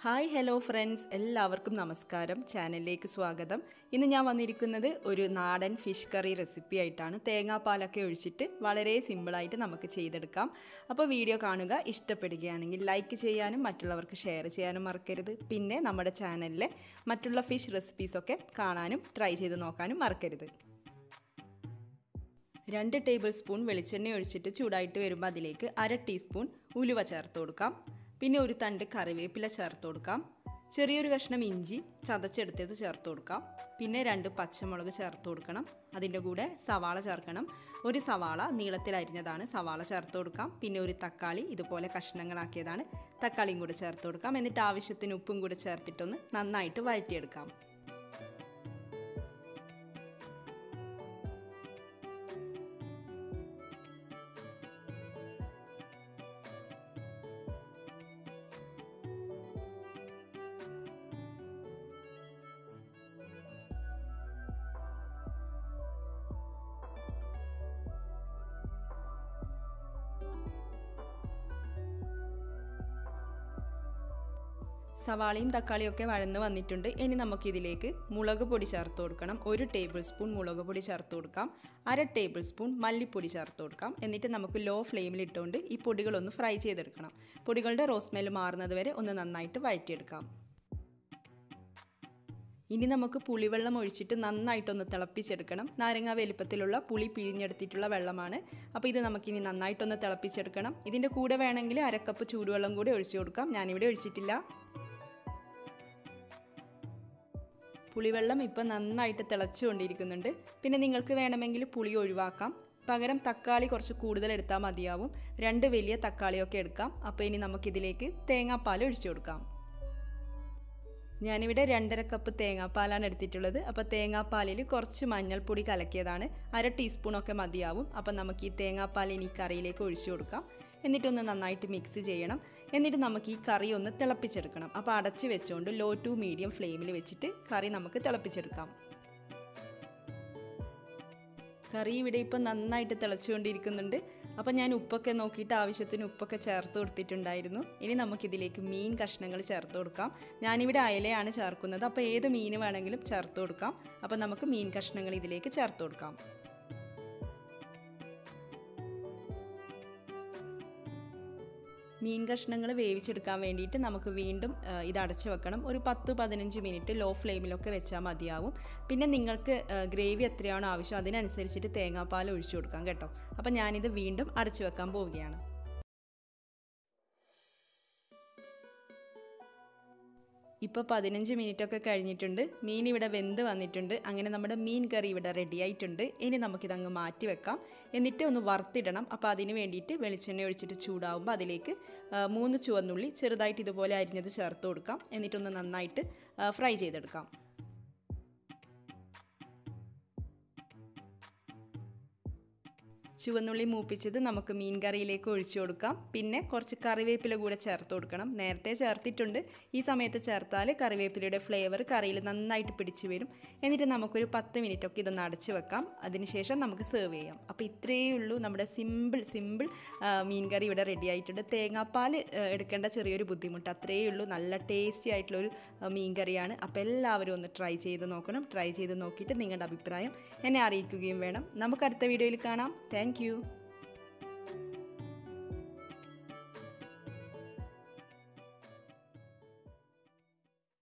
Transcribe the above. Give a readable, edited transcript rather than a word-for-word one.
Hi hello friends, എല്ലാവർക്കും നമസ്കാരം. ചാനലിലേക്ക് സ്വാഗതം. ഇന്ന് ഞാൻ വന്നിരിക്കുന്നത് ഒരു നാടൻ ഫിഷ് കറി റെസിപ്പി ആയിട്ടാണ്. തേങ്ങാപ്പാലൊക്കെ ഒഴിച്ചിട്ട് വളരെ സിമ്പിളായിട്ട് നമുക്ക് ചെയ്തെടുക്കാം. അപ്പോൾ വീഡിയോ കാണുക. ഇഷ്ടപ്പെടുകയാണെങ്കിൽ ലൈക്ക് ചെയ്യാനും മറ്റുള്ളവർക്ക് ഷെയർ ചെയ്യാനും മറക്കരുത്. പിന്നെ നമ്മുടെ ചാനലിലെ മറ്റുള്ള ഫിഷ് റെസിപ്പീസൊക്കെ കാണാനും ട്രൈ ചെയ്ത് നോക്കാനും മറക്കരുത്. 2 ടേബിൾ സ്പൂൺ വെളിച്ചെണ്ണ ഒഴിച്ചിട്ട് ചൂടായിട്ട് വരുമ്പോൾ അതിലേക്ക് 1/2 ടീസ്പൂൺ ഉലുവ ചേർത്ത് കൊടുക്കാം. പിന്നെ ഒരു തണ്ട് കറിവേപ്പില ചേർത്ത് കൊടുക്കാം. ചെറിയൊരു കഷ്ണം ഇഞ്ചി ചതച്ചെടുത്തത് ചേർത്ത് കൊടുക്കാം. പിന്നെ 2 പച്ചമുളക് ചേർത്ത് കൊടുക്കണം. അതിൻ്റെ കൂടെ സവാള ചേർക്കണം. ഒരു സവാള നീളത്തിൽ അരിഞ്ഞതാണ്, സവാള ചേർത്ത് കൊടുക്കാം. പിന്നെ ഒരു തക്കാളി ഇതുപോലെ കഷ്ണങ്ങളാക്കിയതാണ്, തക്കാളിയും കൂടെ ചേർത്ത് കൊടുക്കാം. എന്നിട്ട് ആവശ്യത്തിന് ഉപ്പും കൂടെ ചേർത്തിട്ടൊന്ന് നന്നായിട്ട് വഴറ്റിയെടുക്കാം. സവാളയും തക്കാളിയൊക്കെ വഴന്ന് വന്നിട്ടുണ്ട്. ഇനി നമുക്കിതിലേക്ക് മുളക് പൊടി ചേർത്ത് കൊടുക്കണം. 1 ടേബിൾ സ്പൂൺ മുളക് പൊടി ചേർത്ത് കൊടുക്കാം. 1/2 ടേബിൾ സ്പൂൺ മല്ലിപ്പൊടി ചേർത്ത് കൊടുക്കാം. എന്നിട്ട് നമുക്ക് ലോ ഫ്ലെയിമിൽ ഇട്ടുകൊണ്ട് ഈ പൊടികളൊന്ന് ഫ്രൈ ചെയ്തെടുക്കണം. പൊടികളുടെ റോ സ്മെൽ മാറുന്നത് വരെ ഒന്ന് നന്നായിട്ട് വഴറ്റിയെടുക്കാം. ഇനി നമുക്ക് പുളിവെള്ളം ഒഴിച്ചിട്ട് നന്നായിട്ടൊന്ന് തിളപ്പിച്ചെടുക്കണം. നാരങ്ങ വലിപ്പത്തിലുള്ള പുളി പിഴിഞ്ഞെടുത്തിട്ടുള്ള വെള്ളമാണ്. അപ്പോൾ ഇത് നമുക്കിനി നന്നായിട്ടൊന്ന് തിളപ്പിച്ചെടുക്കണം. ഇതിൻ്റെ കൂടെ വേണമെങ്കിൽ 1/2 കപ്പ് ചൂടുവെള്ളം കൂടി ഒഴിച്ചു കൊടുക്കാം. ഞാനിവിടെ ഒഴിച്ചിട്ടില്ല. പുളിവെള്ളം ഇപ്പം നന്നായിട്ട് തിളച്ചുകൊണ്ടിരിക്കുന്നുണ്ട്. പിന്നെ നിങ്ങൾക്ക് വേണമെങ്കിൽ പുളി ഒഴിവാക്കാം. പകരം തക്കാളി കുറച്ച് കൂടുതൽ എടുത്താൽ മതിയാവും. 2 വലിയ തക്കാളിയൊക്കെ എടുക്കാം. അപ്പോൾ ഇനി നമുക്കിതിലേക്ക് തേങ്ങാപ്പാൽ ഒഴിച്ചു കൊടുക്കാം. ഞാനിവിടെ 2.5 കപ്പ് തേങ്ങാപ്പാലാണ് എടുത്തിട്ടുള്ളത്. അപ്പോൾ തേങ്ങാപ്പാലിൽ കുറച്ച് മഞ്ഞൾപ്പൊടി കലക്കിയതാണ്, 1/2 ടീസ്പൂണൊക്കെ മതിയാവും. അപ്പം നമുക്ക് ഈ തേങ്ങാപ്പാൽ ഇനി കറിയിലേക്ക് ഒഴിച്ചു കൊടുക്കാം. എന്നിട്ടൊന്ന് നന്നായിട്ട് മിക്സ് ചെയ്യണം. എന്നിട്ട് നമുക്ക് ഈ കറി ഒന്ന് തിളപ്പിച്ചെടുക്കണം. അപ്പോൾ അടച്ച് വെച്ചുകൊണ്ട് ലോ ടു മീഡിയം ഫ്ലെയിമിൽ വെച്ചിട്ട് കറി നമുക്ക് തിളപ്പിച്ചെടുക്കാം. കറി ഇവിടെ ഇപ്പോൾ നന്നായിട്ട് തിളച്ചുകൊണ്ടിരിക്കുന്നുണ്ട്. അപ്പോൾ ഞാൻ ഉപ്പൊക്കെ നോക്കിയിട്ട് ആവശ്യത്തിന് ഉപ്പൊക്കെ ചേർത്ത് കൊടുത്തിട്ടുണ്ടായിരുന്നു. ഇനി നമുക്കിതിലേക്ക് മീൻ കഷ്ണങ്ങൾ ചേർത്ത് കൊടുക്കാം. ഞാനിവിടെ അയലയാണ് ചേർക്കുന്നത്. അപ്പോൾ ഏത് മീൻ വേണമെങ്കിലും ചേർത്ത് കൊടുക്കാം. അപ്പോൾ നമുക്ക് മീൻ കഷ്ണങ്ങൾ ഇതിലേക്ക് ചേർത്ത് കൊടുക്കാം. മീൻ കഷ്ണങ്ങൾ വേവിച്ചെടുക്കാൻ വേണ്ടിയിട്ട് നമുക്ക് വീണ്ടും ഇത് അടച്ചു വെക്കണം. ഒരു 10-15 മിനിറ്റ് ലോ ഫ്ലെയിമിലൊക്കെ വെച്ചാൽ മതിയാവും. പിന്നെ നിങ്ങൾക്ക് ഗ്രേവി എത്രയാണോ ആവശ്യം അതിനനുസരിച്ചിട്ട് തേങ്ങാപ്പാൽ ഒഴിച്ചു കൊടുക്കാം കേട്ടോ. അപ്പം ഞാനിത് വീണ്ടും അടച്ചു വെക്കാൻ പോവുകയാണ്. ഇപ്പോൾ 15 മിനിറ്റൊക്കെ കഴിഞ്ഞിട്ടുണ്ട്. മീൻ ഇവിടെ വെന്ത് വന്നിട്ടുണ്ട്. അങ്ങനെ നമ്മുടെ മീൻ കറി ഇവിടെ റെഡി ആയിട്ടുണ്ട്. ഇനി നമുക്കിതങ്ങ് മാറ്റി വെക്കാം. എന്നിട്ട് ഒന്ന് വറുത്തിടണം. അപ്പോൾ അതിന് വേണ്ടിയിട്ട് വെളിച്ചെണ്ണ ഒഴിച്ചിട്ട് ചൂടാവുമ്പോൾ അതിലേക്ക് 3 ചുവന്നുള്ളി ചെറുതായിട്ട് ഇതുപോലെ അരിഞ്ഞത് ചേർത്ത് കൊടുക്കാം. എന്നിട്ടൊന്ന് നന്നായിട്ട് ഫ്രൈ ചെയ്തെടുക്കാം. ചുവന്നുള്ളി മൂപ്പിച്ചത് നമുക്ക് മീൻ കറിയിലേക്ക് ഒഴിച്ചു കൊടുക്കാം. പിന്നെ കുറച്ച് കറിവേപ്പില കൂടെ ചേർത്ത് കൊടുക്കണം. നേരത്തെ ചേർത്തിട്ടുണ്ട്. ഈ സമയത്ത് ചേർത്താൽ കറിവേപ്പിലയുടെ ഫ്ലേവർ കറിയിൽ നന്നായിട്ട് പിടിച്ചു വരും. എന്നിട്ട് നമുക്കൊരു 10 മിനിറ്റൊക്കെ ഇതൊന്ന് അടച്ചു വെക്കാം. അതിനുശേഷം നമുക്ക് സെർവ് ചെയ്യാം. അപ്പോൾ ഇത്രയേ ഉള്ളൂ നമ്മുടെ സിമ്പിൾ മീൻ കറി ഇവിടെ റെഡി ആയിട്ടുണ്ട്. തേങ്ങാപ്പാൽ എടുക്കേണ്ട ചെറിയൊരു ബുദ്ധിമുട്ട് അത്രയേ ഉള്ളൂ. നല്ല ടേസ്റ്റി ആയിട്ടുള്ളൊരു മീൻ കറിയാണ്. അപ്പോൾ എല്ലാവരും ഒന്ന് ട്രൈ ചെയ്ത് നോക്കണം. ട്രൈ ചെയ്ത് നോക്കിയിട്ട് നിങ്ങളുടെ അഭിപ്രായം എന്നെ അറിയിക്കുകയും വേണം. നമുക്ക് അടുത്ത വീഡിയോയിൽ കാണാം. Thank you.